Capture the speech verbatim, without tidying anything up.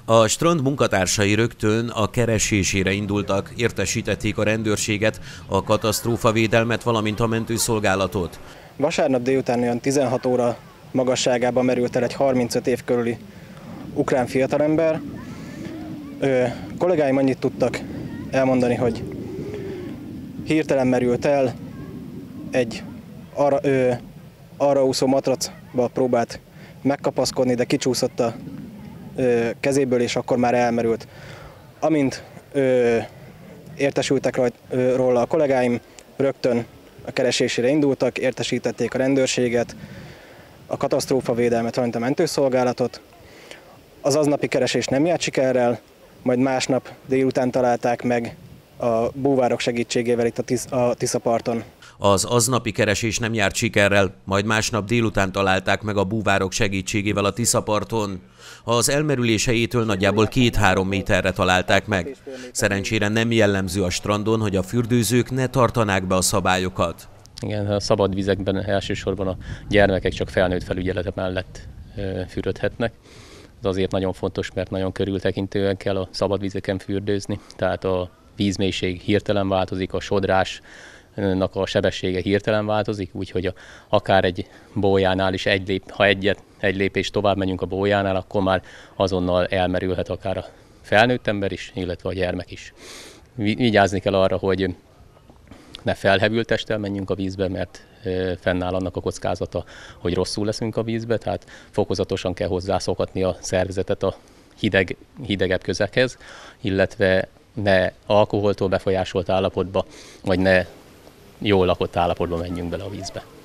A strand munkatársai rögtön a keresésére indultak, értesítették a rendőrséget, a katasztrófavédelmet, valamint a mentőszolgálatot. Vasárnap délután olyan tizenhat óra magasságában merült el egy harmincöt év körüli ukrán fiatalember. Ö, kollégáim annyit tudtak elmondani, hogy hirtelen merült el, egy arra, ö, arra úszó matracba próbált megkapaszkodni, de kicsúszott a ö, kezéből, és akkor már elmerült. Amint ö, értesültek rajt, ö, róla a kollégáim, rögtön a keresésére indultak, értesítették a rendőrséget, a katasztrófavédelmet, valamint a mentőszolgálatot. Az aznapi keresés nem járt sikerrel, majd másnap délután találták meg a búvárok segítségével itt a, Tisz, a Tiszaparton. Az aznapi keresés nem járt sikerrel, majd másnap délután találták meg a búvárok segítségével a Tiszaparton. Az elmerülés helyétől nagyjából két-három méterre találták meg. Szerencsére nem jellemző a strandon, hogy a fürdőzők ne tartanák be a szabályokat. Igen, a szabad vizekben elsősorban a gyermekek csak felnőtt felügyelete mellett fürödhetnek. Ez azért nagyon fontos, mert nagyon körültekintően kell a szabad vizeken fürdőzni, tehát a vízmélység hirtelen változik, a sodrásnak a sebessége hirtelen változik, úgyhogy a, akár egy bójánál is, egy lép, ha egyet, egy lépés tovább megyünk a bójánál, akkor már azonnal elmerülhet akár a felnőtt ember is, illetve a gyermek is. Vigyázni kell arra, hogy ne felhevült testtel menjünk a vízbe, mert fennáll annak a kockázata, hogy rosszul leszünk a vízbe, tehát fokozatosan kell hozzászokatni a szervezetet a hideg, hidegebb közekhez, illetve ne alkoholtól befolyásolt állapotba, vagy ne jól lakott állapotba menjünk bele a vízbe.